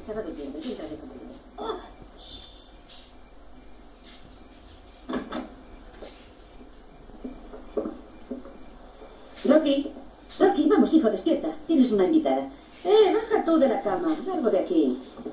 cerrado tiempo. Yo entraré contigo. ¡Oh! Rocky, Rocky, vamos, hijo, despierta. Tienes una invitada. Baja tú de la cama. Largo de aquí.